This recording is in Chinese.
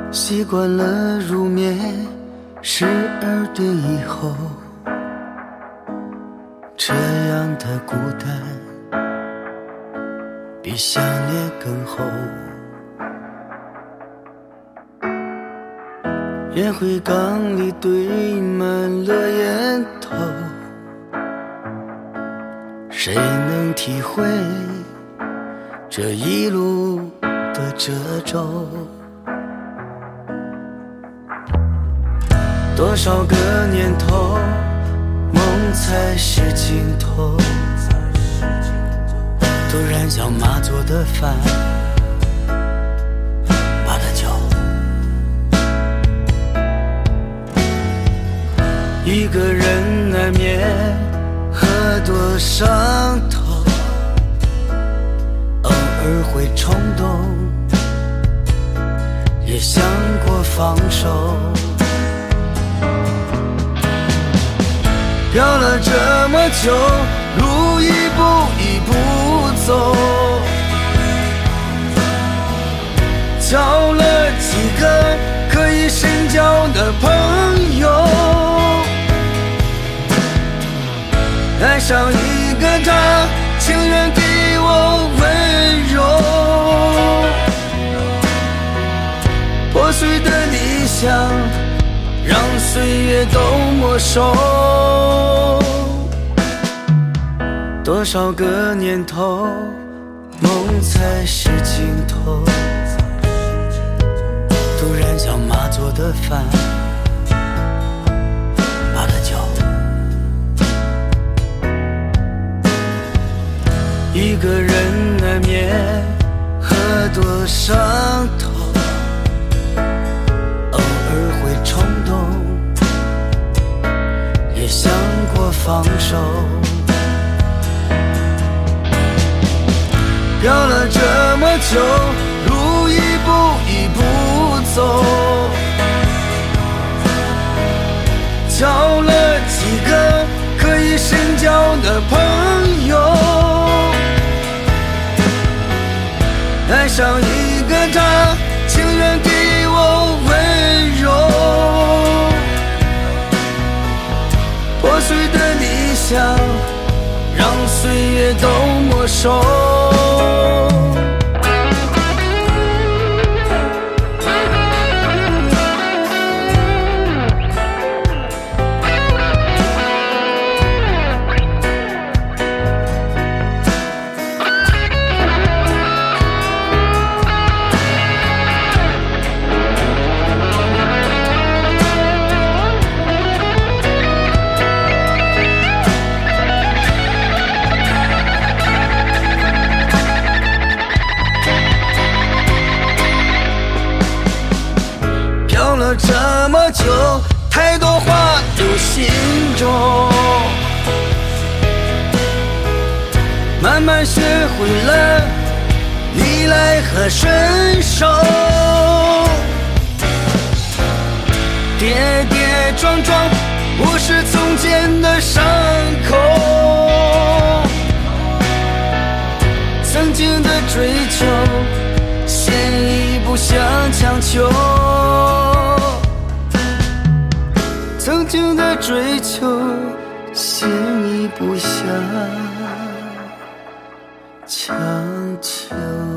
习惯了入眠12点以后，这样的孤单比想念更厚。烟灰缸里堆满了烟头，谁能体会这一路的褶皱？多少个年头，梦才是尽头。突然想马做的饭，把它搅。一个人难免喝多伤头，偶尔会冲动，也想过放手。飘了这么久，路一步一步走，交了几个可以深交的朋友，爱上一个他，情愿给我温柔，破碎的理想让岁月都没收。多少个年头，梦才是尽头。突然想马做的饭，把它搅。一个人难免喝多伤头，偶尔会冲动，也想过放手。飘了这么久，路一步一步走，交了几个可以深交的朋友，爱上一个他，情愿给我温柔，破碎的理想让岁月都没收。这么久，太多话留心中，慢慢学会了逆来和顺受，跌跌撞撞不是从前的伤口，曾经的追求先一步想强求，曾经的追求，先一步想强求。